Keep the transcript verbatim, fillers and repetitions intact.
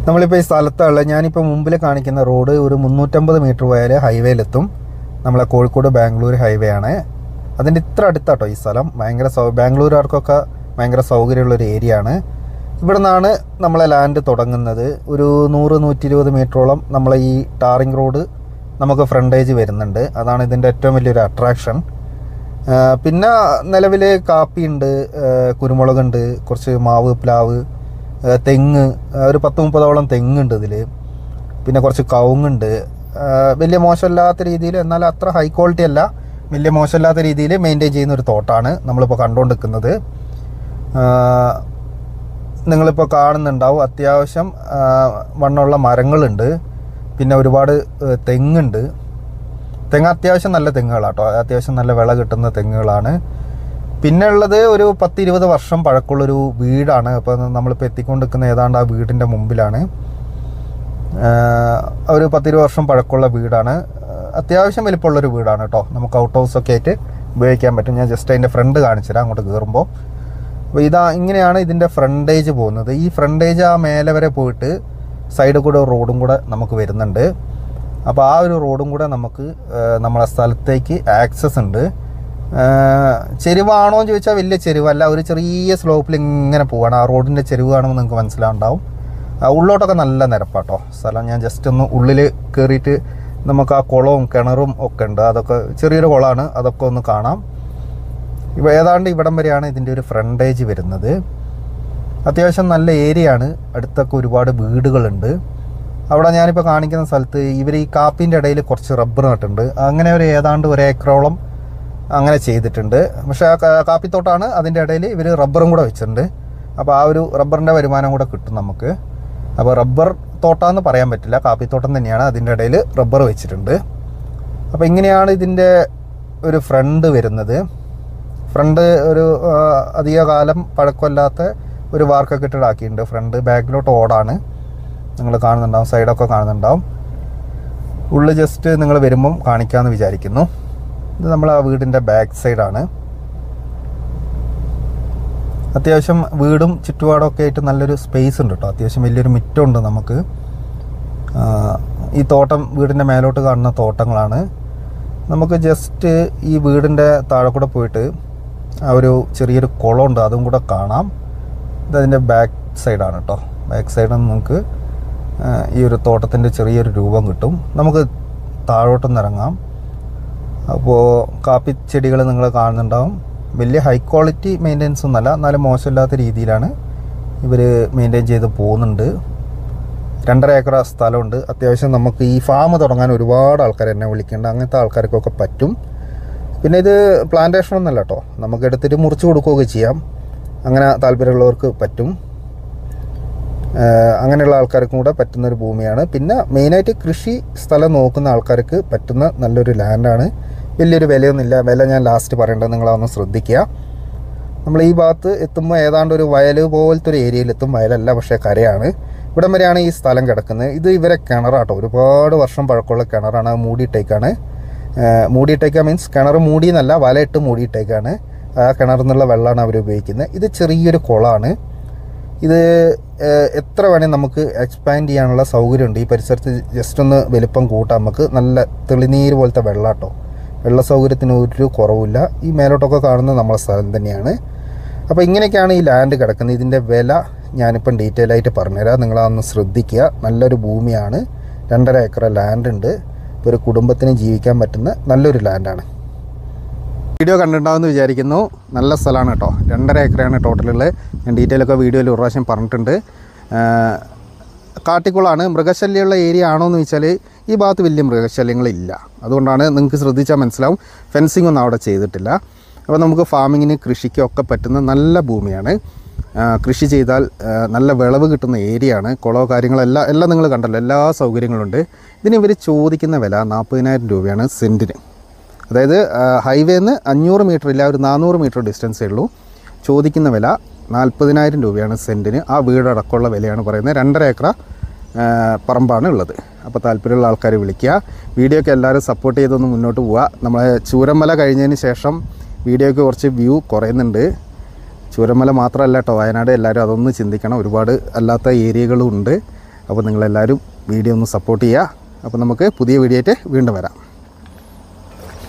നമ്മളിപ്പോൾ ഈ സ്ഥലത്തുള്ള ഞാനിപ്പോൾ മുമ്പിൽ കാണിക്കുന്ന റോഡ് ഒരു മുന്നൂറ്റമ്പത് മീറ്റർ പോയാൽ ഹൈവേയിലെത്തും. നമ്മളെ കോഴിക്കോട് ബാംഗ്ലൂർ ഹൈവേ ആണ്. അതിൻ്റെ ഇത്ര അടുത്താട്ടോ ഈ സ്ഥലം. ഭയങ്കര സൗ ബാംഗ്ലൂരുകാർക്കൊക്കെ ഭയങ്കര സൗകര്യമുള്ളൊരു ഏരിയ ആണ്. ഇവിടെ നിന്നാണ് നമ്മളെ ലാൻഡ് തുടങ്ങുന്നത്. ഒരു നൂറ് നൂറ്റി ഇരുപത് മീറ്ററോളം നമ്മളെ ഈ ടാറിങ് റോഡ് നമുക്ക് ഫ്രണ്ടേജ് വരുന്നുണ്ട്. അതാണ് ഇതിൻ്റെ ഏറ്റവും വലിയൊരു അട്രാക്ഷൻ. പിന്നെ നിലവിൽ കാപ്പിയുണ്ട്, കുരുമുളകുണ്ട്, കുറച്ച് മാവ്, പ്ലാവ്, തെങ്ങ്, ഒരു പത്ത് മുപ്പതോളം തെങ്ങുണ്ട് ഇതിൽ. പിന്നെ കുറച്ച് കവുങ്ങുണ്ട്. വലിയ മോശമില്ലാത്ത രീതിയിൽ, എന്നാൽ അത്ര ഹൈ ക്വാളിറ്റി അല്ല, വലിയ മോശമില്ലാത്ത രീതിയിൽ മെയിൻറ്റെയിൻ ചെയ്യുന്ന ഒരു തോട്ടാണ് നമ്മളിപ്പോൾ കണ്ടുകൊണ്ടിരിക്കുന്നത്. നിങ്ങളിപ്പോൾ കാണുന്നുണ്ടാവും അത്യാവശ്യം വണ്ണമുള്ള മരങ്ങളുണ്ട്. പിന്നെ ഒരുപാട് തെങ്ങുണ്ട്. തെങ്ങ് അത്യാവശ്യം നല്ല തെങ്ങുകളാട്ടോ, അത്യാവശ്യം നല്ല വിള കിട്ടുന്ന തെങ്ങുകളാണ്. പിന്നെ ഉള്ളത് ഒരു പത്തിരുപത് വർഷം പഴക്കമുള്ളൊരു വീടാണ്. അപ്പോൾ നമ്മളിപ്പോൾ എത്തിക്കൊണ്ടിരിക്കുന്ന ഏതാണ്ട് ആ വീടിൻ്റെ മുമ്പിലാണ്. ഒരു പത്തിരുപത് വർഷം പഴക്കമുള്ള വീടാണ്. അത്യാവശ്യം വലിപ്പമുള്ളൊരു വീടാണ് കേട്ടോ. നമുക്ക് ഔട്ട് ഹൗസൊക്കെ ആയിട്ട് ഉപയോഗിക്കാൻ പറ്റും. ഞാൻ ജസ്റ്റ് അതിൻ്റെ ഫ്രണ്ട് കാണിച്ചുതരാം അങ്ങോട്ട് കയറുമ്പോൾ. അപ്പോൾ ഇതാ ഇങ്ങനെയാണ് ഇതിൻ്റെ ഫ്രണ്ടേജ് പോകുന്നത്. ഈ ഫ്രണ്ടേജ് ആ മേലെ വരെ പോയിട്ട് സൈഡിൽ കൂടെ റോഡും കൂടെ നമുക്ക് വരുന്നുണ്ട്. അപ്പോൾ ആ ഒരു റോഡും കൂടെ നമുക്ക് നമ്മളെ സ്ഥലത്തേക്ക് ആക്സസ് ഉണ്ട്. ചെരുവാണോ എന്ന് ചോദിച്ചാൽ വലിയ ചെരുവല്ല, ഒരു ചെറിയ സ്ലോപ്പിൽ ഇങ്ങനെ പോവാണ്. ആ റോഡിൻ്റെ ചെരുവ് കാണുമ്പോൾ നിങ്ങൾക്ക് മനസ്സിലാവുണ്ടാവും. ഉള്ളോട്ടൊക്കെ നല്ല നിരപ്പാട്ടോ സ്ഥലം. ഞാൻ ജസ്റ്റ് ഒന്ന് ഉള്ളിൽ കയറിയിട്ട് നമുക്ക് ആ കുളവും കിണറും ഒക്കെ ഉണ്ട്. അതൊക്കെ ചെറിയൊരു കുളമാണ്, അതൊക്കെ ഒന്ന് കാണാം. ഇപ്പോൾ ഏതാണ്ട് ഇവിടം വരെയാണ് ഇതിൻ്റെ ഒരു ഫ്രണ്ടേജ് വരുന്നത്. അത്യാവശ്യം നല്ല ഏരിയ ആണ്. അടുത്തൊക്കെ ഒരുപാട് വീടുകളുണ്ട്. അവിടെ ഞാനിപ്പോൾ കാണിക്കുന്ന സ്ഥലത്ത് ഇവർ ഈ കാപ്പിൻ്റെ ഇടയിൽ കുറച്ച് റബ്ബർ നട്ടുണ്ട്. അങ്ങനെ ഒരു ഏതാണ്ട് ഒരു ഏക്കറോളം അങ്ങനെ ചെയ്തിട്ടുണ്ട്. പക്ഷേ ആ കാപ്പിത്തോട്ടാണ്, അതിൻ്റെ ഇടയിൽ ഇവർ റബ്ബറും കൂടെ വെച്ചിട്ടുണ്ട്. അപ്പോൾ ആ ഒരു റബ്ബറിൻ്റെ വരുമാനം കൂടെ കിട്ടും നമുക്ക്. അപ്പോൾ റബ്ബർ തോട്ടമെന്ന് പറയാൻ പറ്റില്ല, കാപ്പിത്തോട്ടം തന്നെയാണ്. അതിൻ്റെ ഇടയിൽ റബ്ബർ വെച്ചിട്ടുണ്ട്. അപ്പോൾ ഇങ്ങനെയാണ് ഇതിൻ്റെ ഒരു ഫ്രണ്ട് വരുന്നത്. ഫ്രണ്ട് ഒരു അധിക കാലം പഴക്കമില്ലാത്ത ഒരു വാർക്കൊക്കെ ഇട്ടിടാക്കിയിട്ടുണ്ട്. ഫ്രണ്ട് ബാക്കിലോട്ട് ഓടാണ്, നിങ്ങൾ കാണുന്നുണ്ടാവും, സൈഡൊക്കെ കാണുന്നുണ്ടാവും. ഉള്ളിൽ ജസ്റ്റ് നിങ്ങൾ വരുമ്പം കാണിക്കാമെന്ന് വിചാരിക്കുന്നു. ഇത് നമ്മൾ ആ വീടിൻ്റെ ബാക്ക് സൈഡാണ്. അത്യാവശ്യം വീടും ചുറ്റുപാടൊക്കെ ആയിട്ട് നല്ലൊരു സ്പേസ് ഉണ്ട് കേട്ടോ. അത്യാവശ്യം വലിയൊരു മുറ്റമുണ്ട് നമുക്ക്. ഈ തോട്ടം വീടിൻ്റെ മേലോട്ട് കാണുന്ന തോട്ടങ്ങളാണ്. നമുക്ക് ജസ്റ്റ് ഈ വീടിൻ്റെ താഴെ കൂടെ പോയിട്ട് ആ ഒരു ചെറിയൊരു കുളമുണ്ട്, അതും കൂടെ കാണാം. ഇതതിൻ്റെ ബാക്ക് സൈഡാണ് കേട്ടോ. ബാക്ക് സൈഡിൽ നിന്ന് നമുക്ക് ഈ ഒരു തോട്ടത്തിൻ്റെ ചെറിയൊരു രൂപം കിട്ടും. നമുക്ക് താഴോട്ടൊന്ന് ഇറങ്ങാം. അപ്പോൾ കാപ്പി ചെടികൾ നിങ്ങൾ കാണുന്നുണ്ടാവും. വലിയ ഹൈ ക്വാളിറ്റി മെയിൻ്റെനൻസ് ഒന്നുമല്ല, എന്നാലും മോശമില്ലാത്ത രീതിയിലാണ് ഇവർ മെയിൻറ്റെയിൻ ചെയ്ത് പോകുന്നുണ്ട്. രണ്ടര ഏക്കർ സ്ഥലമുണ്ട്. അത്യാവശ്യം നമുക്ക് ഈ ഫാം തുടങ്ങാൻ ഒരുപാട് ആൾക്കാർ എന്നെ വിളിക്കേണ്ട, അങ്ങനത്തെ ആൾക്കാർക്കൊക്കെ പറ്റും. പിന്നെ ഇത് പ്ലാന്റേഷൻ ഒന്നല്ല കേട്ടോ, നമുക്ക് എടുത്തിട്ട് മുറിച്ച് കൊടുക്കുകയൊക്കെ ചെയ്യാം. അങ്ങനെ താല്പര്യമുള്ളവർക്ക് പറ്റും. അങ്ങനെയുള്ള ആൾക്കാർക്കും കൂടെ പറ്റുന്നൊരു ഭൂമിയാണ്. പിന്നെ മെയിനായിട്ട് കൃഷി സ്ഥലം നോക്കുന്ന ആൾക്കാർക്ക് പറ്റുന്ന നല്ലൊരു ലാൻഡാണ്. വലിയൊരു വിലയൊന്നുമില്ല. വില ഞാൻ ലാസ്റ്റ് പറയേണ്ടത്, നിങ്ങളതൊന്ന് ശ്രദ്ധിക്കുക. നമ്മൾ ഈ ഭാഗത്ത് എത്തുമ്പോൾ ഏതാണ്ട് ഒരു വയൽ പോലത്തെ ഒരു ഏരിയയിലെത്തും. വയലല്ല, പക്ഷേ കരയാണ്. ഇവിടം വരെയാണ് ഈ സ്ഥലം കിടക്കുന്നത്. ഇത് ഇവരെ കിണറാട്ടോ, ഒരുപാട് വർഷം പഴക്കമുള്ള കിണറാണ്. മൂടിയിട്ടേക്കാണ്. മൂടിയിട്ടേക്കുക മീൻസ് കിണർ മൂടിയെന്നല്ല, വലയിട്ട് മൂടിയിട്ടേക്കാണ്. ആ കിണറിൽ നിന്നുള്ള വെള്ളമാണ് അവർ ഉപയോഗിക്കുന്നത്. ഇത് ചെറിയൊരു കുളമാണ്. ഇത് എത്ര വേണേൽ നമുക്ക് എക്സ്പാൻഡ് ചെയ്യാനുള്ള സൗകര്യമുണ്ട്. ഈ പരിസരത്ത് ജസ്റ്റ് ഒന്ന് വലിപ്പം കൂട്ടാം നമുക്ക്. നല്ല തെളിനീര് പോലത്തെ വെള്ളാട്ടോ. വെള്ള സൗകര്യത്തിന് ഒരു കുറവില്ല. ഈ മേലോട്ടൊക്കെ കാണുന്നത് നമ്മളെ സ്ഥലം തന്നെയാണ്. അപ്പോൾ ഇങ്ങനെയൊക്കെയാണ് ഈ ലാൻഡ് കിടക്കുന്നത്. ഇതിൻ്റെ വില ഞാനിപ്പം ഡീറ്റെയിൽ ആയിട്ട് പറഞ്ഞുതരാം, നിങ്ങളതൊന്ന് ശ്രദ്ധിക്കുക. നല്ലൊരു ഭൂമിയാണ്. രണ്ടര ഏക്കർ ലാൻഡ് ഉണ്ട്. ഇപ്പോൾ ഒരു കുടുംബത്തിന് ജീവിക്കാൻ പറ്റുന്ന നല്ലൊരു ലാൻഡാണ്. വീഡിയോ കണ്ടിട്ടുണ്ടാവുമെന്ന് വിചാരിക്കുന്നു. നല്ല സ്ഥലമാണ് കേട്ടോ. രണ്ടര ഏക്കറാണ് ടോട്ടലുള്ളത്. ഞാൻ ഡീറ്റെയിലൊക്കെ വീഡിയോയിൽ ഒരു പ്രാവശ്യം പറഞ്ഞിട്ടുണ്ട്. കാട്ടിക്കുളമാണ്. മൃഗശല്യമുള്ള ഏരിയ ആണോ എന്ന് ചോദിച്ചാൽ ഈ ഭാഗത്ത് വലിയ മൃഗശല്യങ്ങളില്ല. അതുകൊണ്ടാണ് നിങ്ങൾക്ക് ശ്രദ്ധിച്ചാൽ മനസ്സിലാവും. ഫെൻസിങ് ഒന്നും അവിടെ ചെയ്തിട്ടില്ല. അപ്പോൾ നമുക്ക് ഫാമിങ്ങിന് കൃഷിക്കൊക്കെ പറ്റുന്ന നല്ല ഭൂമിയാണ്. കൃഷി ചെയ്താൽ നല്ല വിളവ് കിട്ടുന്ന ഏരിയ ആണ്. കുളമോ കാര്യങ്ങളെല്ലാം എല്ലാം നിങ്ങൾ കണ്ടല്ലോ, എല്ലാ സൗകര്യങ്ങളുണ്ട്. ഇതിന് ഇവർ ചോദിക്കുന്ന വില നാൽപ്പതിനായിരം രൂപയാണ് സെൻറ്റിന്. അതായത് ഹൈവേന്ന് അഞ്ഞൂറ് മീറ്റർ ഇല്ല, ഒരു നാനൂറ് മീറ്റർ ഡിസ്റ്റൻസേ ഉള്ളൂ. ചോദിക്കുന്ന വില നാൽപ്പതിനായിരം രൂപയാണ് സെൻറ്റിന്. ആ വീടടക്കമുള്ള വിലയാണ് പറയുന്നത്. രണ്ടര ഏക്കർ പറമ്പാണ് ഉള്ളത്. അപ്പോൾ താല്പര്യമുള്ള ആൾക്കാർ വിളിക്കുക. വീഡിയോയ്ക്ക് എല്ലാവരും സപ്പോർട്ട് ചെയ്തൊന്ന് മുന്നോട്ട് പോവുക. നമ്മളെ ചൂരമല കഴിഞ്ഞതിന് ശേഷം വീഡിയോയ്ക്ക് കുറച്ച് വ്യൂ കുറയുന്നുണ്ട്. ചൂരമല മാത്രമല്ല കേട്ടോ, വയനാട് എല്ലാവരും അതൊന്ന് ചിന്തിക്കണം. ഒരുപാട് അല്ലാത്ത ഏരിയകളും ഉണ്ട്. അപ്പോൾ നിങ്ങളെല്ലാവരും വീഡിയോ ഒന്ന് സപ്പോർട്ട് ചെയ്യുക. അപ്പോൾ നമുക്ക് പുതിയ വീഡിയോ ആയിട്ട് വീണ്ടും വരാം.